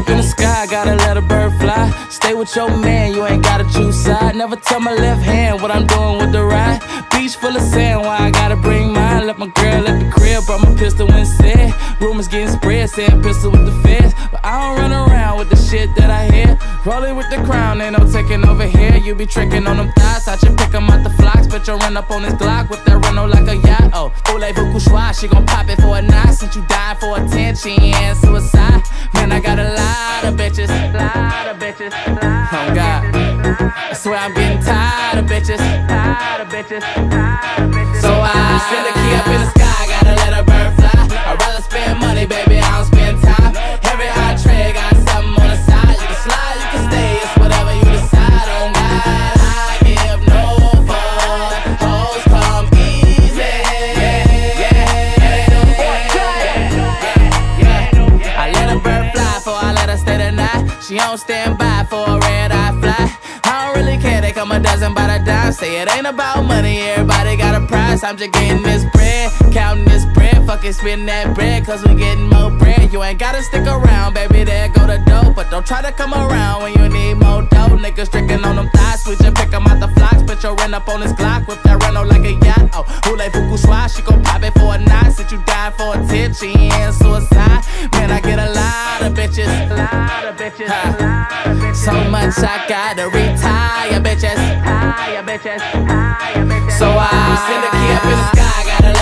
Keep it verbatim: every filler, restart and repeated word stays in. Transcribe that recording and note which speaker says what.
Speaker 1: up in the sky, gotta let a bird fly. Stay with your man, you ain't gotta choose side. Never tell my left hand what I'm doing with the right. Beach full of sand, why I gotta bring mine? Left my girl at the crib, brought my pistol instead. Rumors getting spread, saying pistol with the feds. But I don't run around with the shit that I hear. Rolling with the crown, ain't no taking over here. You be tricking on them thighs, I should pick them out the flocks. But you run up on this Glock with that Renault like a yacht. Oh, voulez-vous couchoir, she gon' pop it for a night. Since you died for attention and suicide. Man, I got a lot of bitches, lot of bitches, oh God, I swear I'm getting tired of bitches, tired of bitches, tired of bitches. So I send a key up in the sky, gotta let a bird fly. I'd rather spend money, baby, I don't spend time. Every hot trade got something on the side. You can slide, you can stay, it's whatever you decide. On God, I give no fuck. Hoes come easy. Yeah, yeah, yeah. I let a bird fly before I let her stay the night. She don't stand by for a red eye fly. I don't really care, they come a dozen by the dime. Say it ain't about money, everybody got a price. I'm just getting this bread, counting this bread. Fucking spend that bread, cause we getting more bread. You ain't gotta stick around, baby, there go the dough. But don't try to come around when you need more dough. Niggas tricking on them thighs, we just pick them out the flocks. Put your rent up on this Glock, whip that Renault like a yacht. Oh, voulez-vous couchoir, she gon' pop it for a night. Since you died for attention and suicide. Man, I get a lot of bitches, a lot of bitches, a lot of bitches. So much I gotta retire, bitches, retire, bitches, retire, bitches. So I send a key up in the sky, gotta